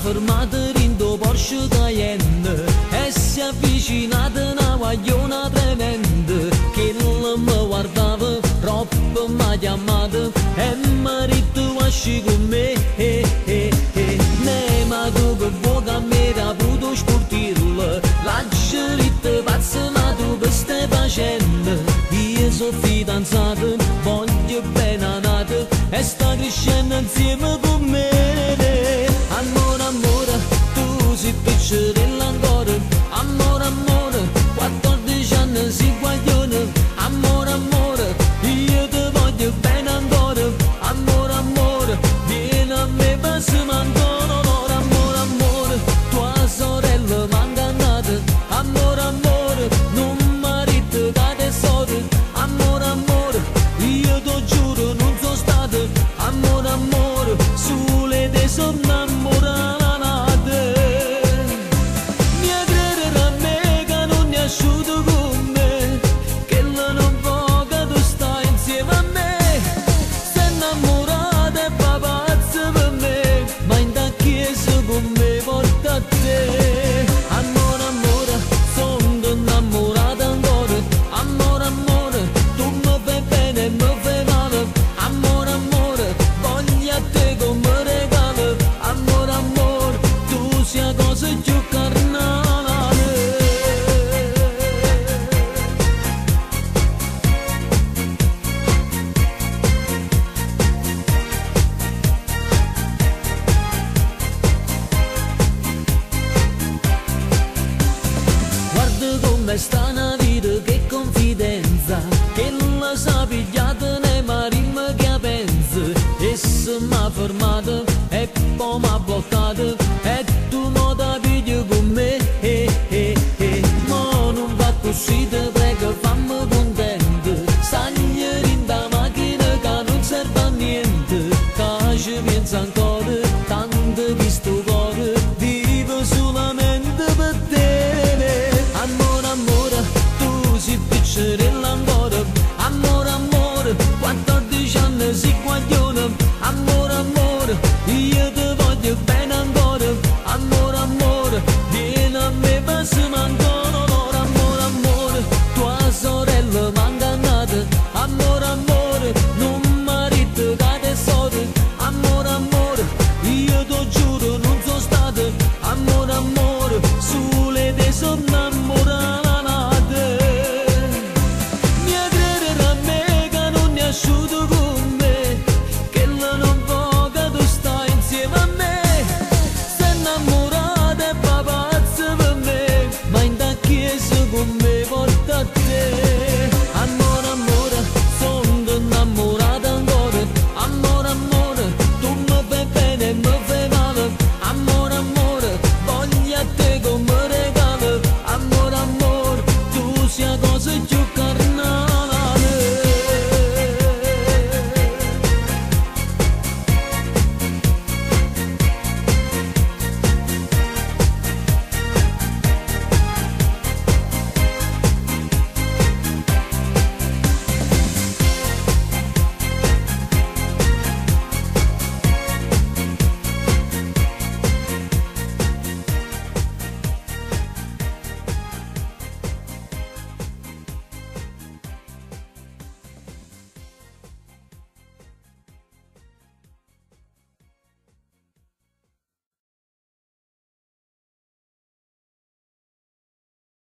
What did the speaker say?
fermata rindo Porsche Cayenne e si è avvicinata una guagliona tremenda che non mi guardava, troppo mi ha chiamato e marito esci con me. Ne ma tu che vuoi che mi ha potuto sportirla, la scelta pazza ma tu che stai facendo? Io sono fidanzato, voglio bene a nata e sta crescendo insieme con me. Amore, amore, tu sei piccerella ancora. Amore, amore, 14 anni si guaglione. Amore, amore, io ti voglio bene ancora. Amore, amore, vieni a me passiamo ancora. Amore, amore, tua sorella m'ha ingannata. Amore, amore, non marito da tesoro. Amore, amore, io ti giuro non sono stato. Amore, amore, sulle te sono innamorata. Mi a credere a me che non mi asciutto con me, che non può che tu stai insieme a me. Sei innamorata e fa pazza per me, ma in da chiesa con me porta a te. Amore, amore, sono innamorata ancora. Amore, amore, tu mi fai bene e mi fai male. Amore, amore, voglio a te come regalo. Amore, amore, tu sia cosa più carnale. Guarda come sta una vita, che confidenza, che la sa pigliata nei marimma che pensa. E se m'ha fermata e poi m'ha bloccata e tu non ti pigli con me. Ma non va così, te prego fammi contento. Stai in da macchina che non serve a niente, che ci pensa ancora, tanto di sto cuore vivo solamente per te. Amore, amore, tu sei piccerella ancora. Amore, amore, 14 anni si